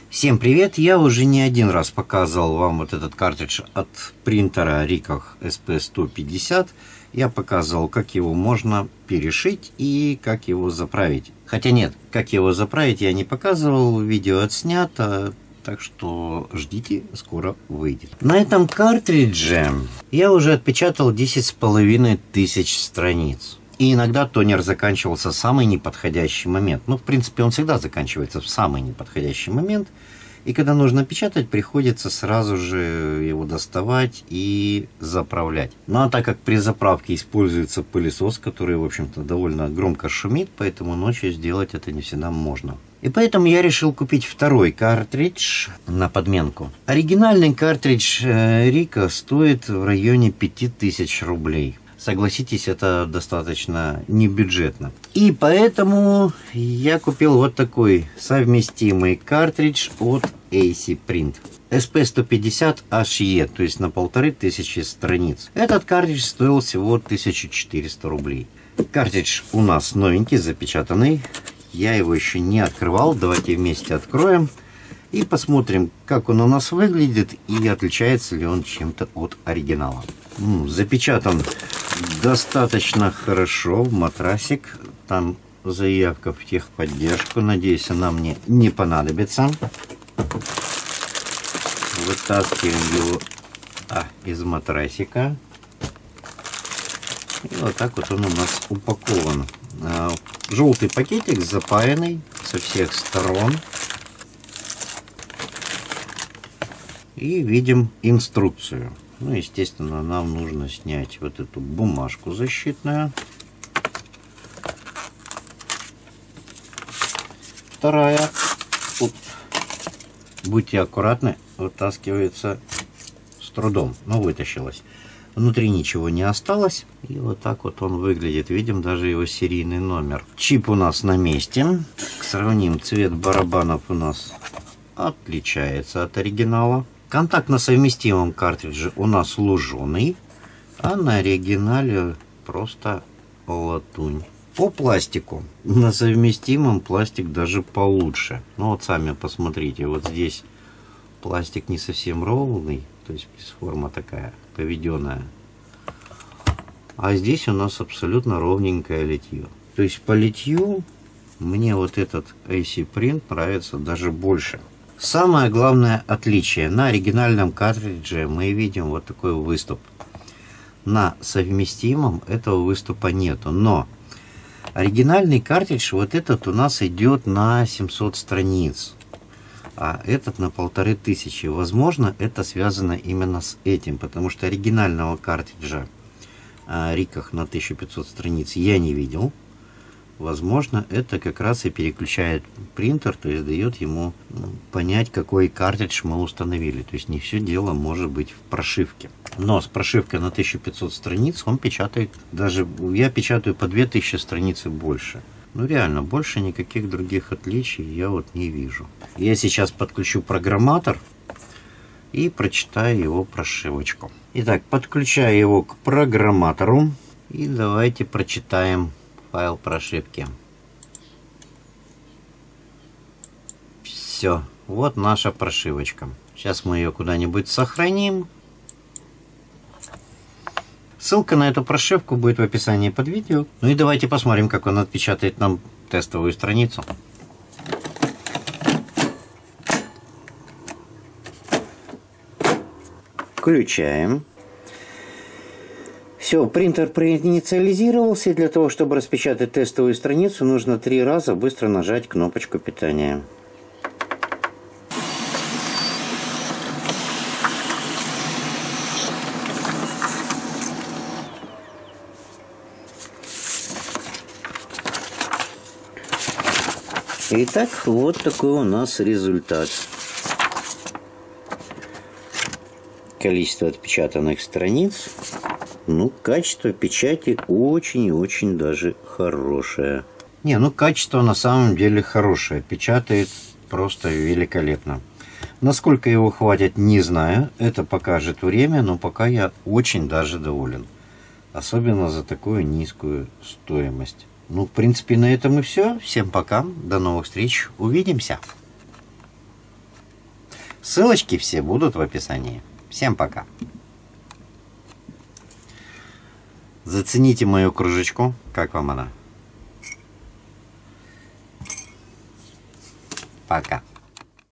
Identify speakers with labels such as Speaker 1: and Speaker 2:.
Speaker 1: Всем привет! Я уже не один раз показывал вам вот этот картридж от принтера Ricoh SP150. Я показывал, как его можно перешить и как его заправить. Хотя нет, как его заправить я не показывал, видео отснято, так что ждите, скоро выйдет. На этом картридже я уже отпечатал 10,5 страниц. И иногда тонер заканчивался в самый неподходящий момент. Ну, в принципе, он всегда заканчивается в самый неподходящий момент. И когда нужно печатать, приходится сразу же его доставать и заправлять. Ну, а так как при заправке используется пылесос, который, в общем-то, довольно громко шумит, поэтому ночью сделать это не всегда можно. И поэтому я решил купить второй картридж на подменку. Оригинальный картридж Ricoh стоит в районе 5000 рублей. Согласитесь, это достаточно небюджетно. И поэтому я купил вот такой совместимый картридж от AC Print. SP150HE, то есть на 1500 страниц. Этот картридж стоил всего 1400 рублей. Картридж у нас новенький, запечатанный. Я его еще не открывал. Давайте вместе откроем и посмотрим, как он у нас выглядит и отличается ли он чем-то от оригинала. Запечатан достаточно хорошо в матрасик. Там заявка в техподдержку. Надеюсь, она мне не понадобится. Вытаскиваем его из матрасика. И вот так вот он у нас упакован. Желтый пакетик запаянный со всех сторон. И видим инструкцию. Ну, естественно, нам нужно снять вот эту бумажку защитную. Вторая. Будьте аккуратны, вытаскивается с трудом, но вытащилась. Внутри ничего не осталось. И вот так вот он выглядит. Видим даже его серийный номер. Чип у нас на месте. Сравним, цвет барабанов у нас отличается от оригинала. Контакт на совместимом картридже у нас луженый, а на оригинале просто латунь. По пластику. На совместимом пластик даже получше. Ну вот сами посмотрите, вот здесь пластик не совсем ровный, то есть форма такая поведенная. А здесь у нас абсолютно ровненькое литье. То есть по литью мне вот этот AC Print нравится даже больше. Самое главное отличие. На оригинальном картридже мы видим вот такой выступ. На совместимом этого выступа нету. Но оригинальный картридж вот этот у нас идет на 700 страниц. А этот на 1500. Возможно, это связано именно с этим. Потому что оригинального картриджа Ricoh на 1500 страниц я не видел. Возможно, это как раз и переключает принтер, то есть дает ему понять, какой картридж мы установили. То есть не все дело может быть в прошивке. Но с прошивкой на 1500 страниц он печатает, даже я печатаю по 2000 страниц и больше. Ну реально, больше никаких других отличий я вот не вижу. Я сейчас подключу программатор и прочитаю его прошивочку. Итак, подключаю его к программатору и давайте прочитаем файл прошивки. Все, вот наша прошивочка. Сейчас мы ее куда-нибудь сохраним. Ссылка на эту прошивку будет в описании под видео. Ну и давайте посмотрим, как он отпечатает нам тестовую страницу. Включаем. Все, принтер проинициализировался, и для того, чтобы распечатать тестовую страницу, нужно 3 раза быстро нажать кнопочку питания. Итак, вот такой у нас результат. Количество отпечатанных страниц. Ну, качество печати очень и очень даже хорошее. Не, ну качество на самом деле хорошее. Печатает просто великолепно. Насколько его хватит, не знаю. Это покажет время, но пока я очень даже доволен. Особенно за такую низкую стоимость. Ну, в принципе, на этом и все. Всем пока. До новых встреч. Увидимся. Ссылочки все будут в описании. Всем пока. Зацените мою кружечку. Как вам она? Пока.